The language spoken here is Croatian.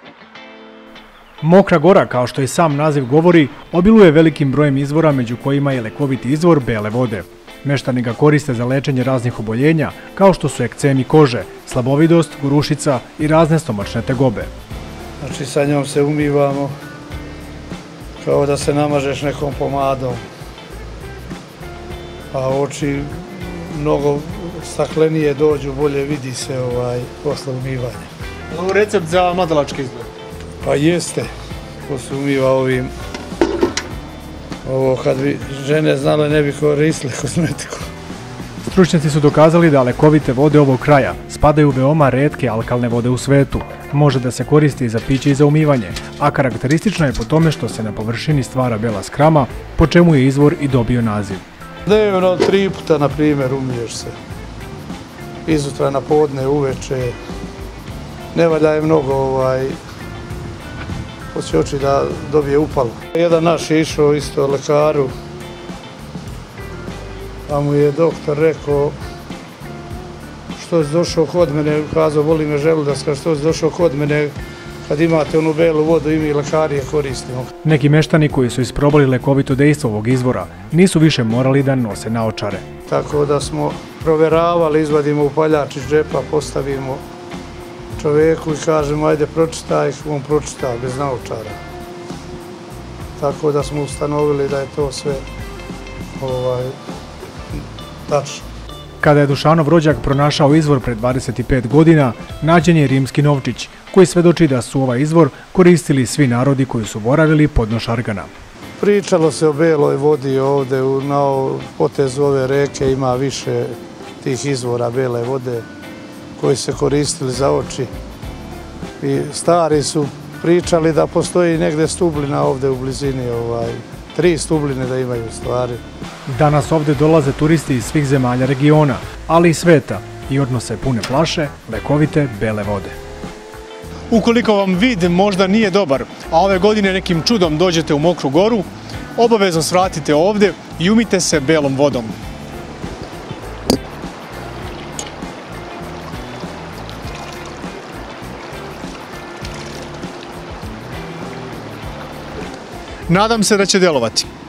Mokra Gora, kao što i sam naziv govori, obiluje velikim brojem izvora, među kojima je lekoviti izvor bele vode. Meštani ga koriste za lečenje raznih oboljenja, kao što su ekcemi kože, slabovidost, gurušica i razne stomačne tegobe. Znači sa njom se umivamo kao da se namažeš nekom pomadom, a oči mnogo staklenije dođu, bolje vidi se posle umivanja. Ovo je recept za mladalački izgled? Pa jeste, ko se umiva ovim. Ovo kad bi žene znale ne bi koristile kozmetiku. Stručnjaci su dokazali da lekovite vode ovog kraja spadaju u veoma retke alkalne vode u svetu. Može da se koristi za piće i za umivanje, a karakteristična je po tome što se na površini stvara bela skrama, po čemu je izvor i dobio naziv. Dnevno 3 puta, na primjer, umiješ se. Izutra, na podne, uveče. Ne valja je mnogo hoće oči da dobije upalo. Jedan naš je išao isto lekaru, pa mu je doktor rekao što si došao kod mene, kazao boli me želudac, što si došao kod mene kad imate onu belu vodu i mi lekari je koristimo. Neki meštani koji su isprobali lekovito dejstvo ovog izvora nisu više morali da nose naočare. Tako da smo proveravali, izvadimo upaljač iz džepa, postavimo čovjeku i kažemo ajde pročitaj, on pročita bez naočara. Tako da smo ustanovili da je to sve tačno. Kada je Dušanov rođak pronašao izvor pred 25 godina, nađen je rimski novčić, koji svedoči da su ovaj izvor koristili svi narodi koji su boravili podno Šargana. Pričalo se o beloj vodi ovde, na potezu ove reke ima više tih izvora bele vode koji se koristili za oči. I stari su pričali da postoji negde stublina ovde u blizini, 3 stubline da imaju stvari. Danas ovde dolaze turisti iz svih zemalja regiona, ali i sveta, i odnose pune flaše lekovite bele vode. Ukoliko vam vid možda nije dobar, a ove godine nekim čudom dođete u Mokru Goru, obavezno svratite ovde i umijte se belom vodom. Nadam se da će delovati.